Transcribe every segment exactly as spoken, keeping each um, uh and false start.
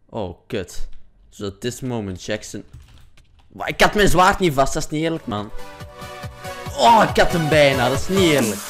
Oh, kut. So at this moment, Jackson. Maar ik had mijn zwaard niet vast, dat is niet eerlijk, man. Oh, ik had hem bijna, dat is niet eerlijk.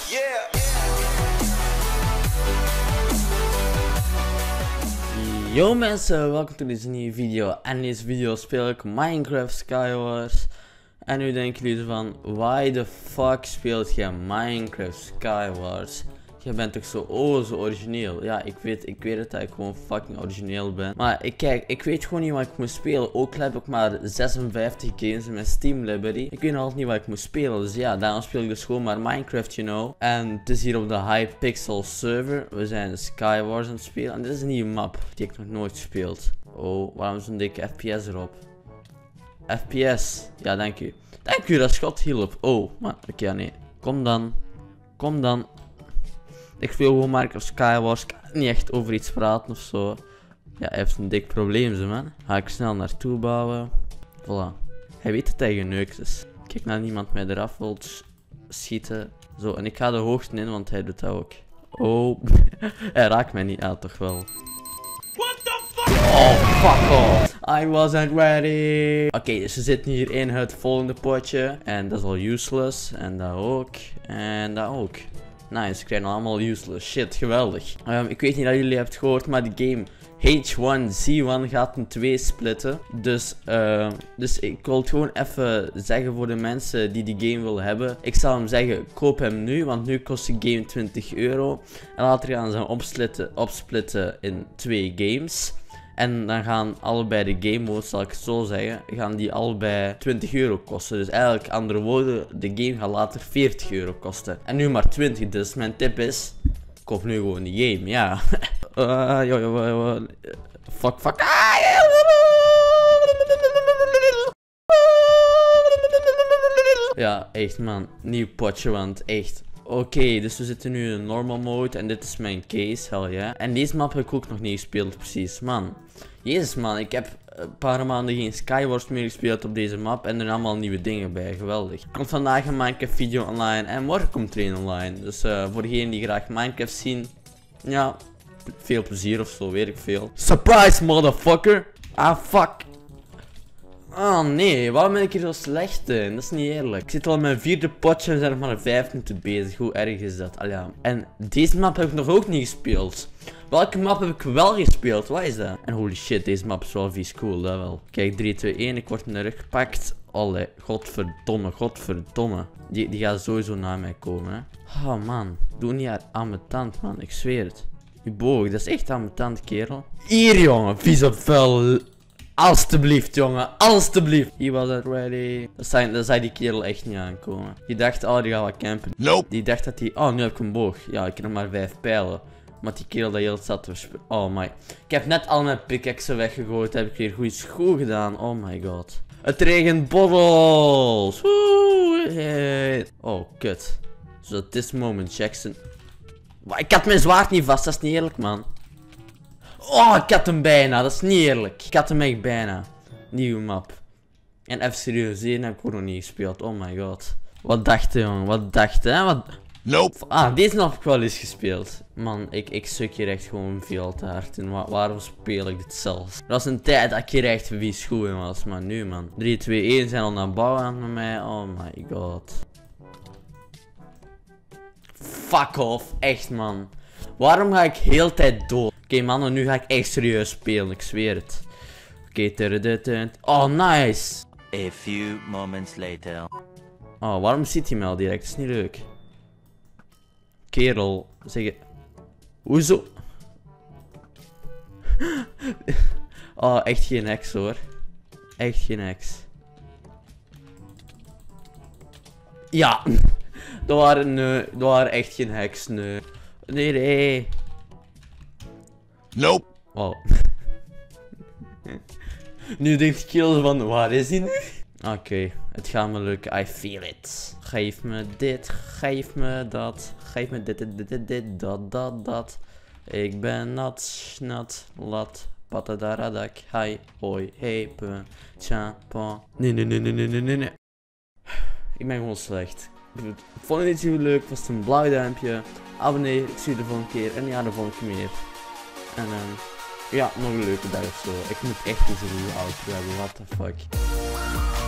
Yo mensen, welkom bij deze nieuwe video. En in deze video speel ik Minecraft Skywars. En nu denken jullie van, why the fuck speelt jij Minecraft Skywars? Je bent toch zo, oh, zo origineel. Ja, ik weet, ik weet het dat ik gewoon fucking origineel ben. Maar ik kijk, ik weet gewoon niet wat ik moet spelen. Ook heb ik maar zesenvijftig games in mijn Steam library. Ik weet nog altijd niet wat ik moet spelen. Dus ja, daarom speel ik dus gewoon maar Minecraft, you know. En het is hier op de Hypixel server. We zijn de Skywars aan het spelen. En dit is een nieuwe map die ik nog nooit gespeeld. Oh, waarom zo'n dikke F P S erop? F P S, ja, dank u. Dank u, dat schot hielp. Oh, maar oké, okay, nee. Kom dan. Kom dan. Ik speel gewoon Minecraft Skywars. Ik kan niet echt over iets praten ofzo. Ja, hij heeft een dik probleem, zo man. Ga ik snel naartoe bouwen. Voilà. Hij weet dat hij geneukt is. Kijk naar niemand mij eraf wil schieten. Zo, en ik ga de hoogste in, want hij doet dat ook. Oh, hij raakt mij niet aan, toch wel. What the fuck? Oh, fuck off. I wasn't ready. Oké, okay, dus we zitten hier in het volgende potje. En dat is al useless. En dat ook. En dat ook. Nice, ik krijg nog allemaal useless. Shit, geweldig. Um, ik weet niet of jullie hebben gehoord, maar de game H one Z one gaat in twee splitten. Dus, uh, dus ik wil het gewoon even zeggen voor de mensen die die game willen hebben. Ik zal hem zeggen, koop hem nu, want nu kost de game twintig euro. En later gaan ze hem opsplitten, opsplitten in twee games. En dan gaan allebei de game modes, zal ik het zo zeggen, gaan die allebei twintig euro kosten. Dus eigenlijk, andere woorden, de game gaat later veertig euro kosten. En nu maar twintig, dus mijn tip is, koop nu gewoon die game, ja. uh, yo, yo, yo, fuck, fuck. Ja, echt man, nieuw potje, want echt. Oké, okay, dus we zitten nu in normal mode en dit is mijn case, hell yeah. En deze map heb ik ook nog niet gespeeld, precies, man. Jezus man, ik heb een paar maanden geen Skywars meer gespeeld op deze map en er zijn allemaal nieuwe dingen bij, geweldig. Er komt vandaag een Minecraft video online en morgen komt er een online. Dus uh, voor degenen die graag Minecraft zien, ja, veel plezier ofzo, weet ik veel. Surprise motherfucker! Ah fuck! Oh nee, waarom ben ik hier zo slecht in? Dat is niet eerlijk. Ik zit al in mijn vierde potje en we zijn nog maar vijf minuten bezig. Hoe erg is dat? Allee, ja. En deze map heb ik nog ook niet gespeeld. Welke map heb ik wel gespeeld? Wat is dat? En holy shit, deze map is wel vies cool, dat wel. Kijk, drie, twee, één, ik word in de rug gepakt. Allee, godverdomme, godverdomme. Die, die gaat sowieso naar mij komen, hè. Oh man, doe niet aan mijn tand, man. Ik zweer het. Die boog, dat is echt aan mijn tand, kerel. Hier, jongen, vieze vuil. Alsjeblieft, jongen, alsjeblieft. He wasn't ready. Dat zei, dat zei die kerel echt niet aankomen. Die dacht, oh, die gaat wat campen. Nope. Die dacht dat hij, oh, nu heb ik een boog. Ja, ik heb nog maar vijf pijlen. Maar die kerel dat heel zat te verspreiden. Oh my. Ik heb net al mijn pickaxen weggegooid. Heb ik weer goed goed gedaan. Oh my god. Het regent bottles. Woe. Oh, kut. So at this moment, Jackson. Ik had mijn zwaard niet vast, dat is niet eerlijk, man. Oh, ik had hem bijna, dat is niet eerlijk. Ik had hem echt bijna. Nieuwe map. En even serieus, hier heb ik ook nog niet gespeeld. Oh my god. Wat dacht je, jongen? Wat dacht je, hè? Wat... Nope. Ah, deze heb ik wel eens gespeeld. Man, ik, ik suk hier echt gewoon veel te hard in. Waar, waarom speel ik dit zelfs? Er was een tijd dat ik hier echt vies goed in was, maar nu, man. drie, twee, één zijn al naar bouwen aan met mij. Oh my god. Fuck off, echt, man. Waarom ga ik heel de tijd dood? Oké, okay, mannen, nu ga ik echt serieus spelen, ik zweer het. Oké, okay, oh, nice. A few moments later. Oh, waarom ziet hij me al direct? Dat is niet leuk. Kerel, zeg je. Hoezo? Oh, echt geen heks hoor. Echt geen heks. Ja. Dat waren, nee, dat waren echt geen heks, nee. Nee, nee. Nope. Oh. Nu denkt Kill van, waar is hij nu? Oké, okay, het gaat me lukken. I feel it. Geef me dit, geef me dat. Geef me dit, dit, dit, dit, dit dat, dat, dat. Ik ben nat, snat, lat. Patadaradak, hi, hoi, hey, pe, tja, pa. Nee, nee, nee, nee, nee, nee, nee. Ik ben gewoon slecht. Vond je dit heel leuk? Was het een blauw duimpje? Abonneer, ik zie je de volgende keer. En ja, de volgende keer meer. En um, ja, nog een leuke dag of zo. Ik moet echt eens een nieuwe auto hebben, what the fuck.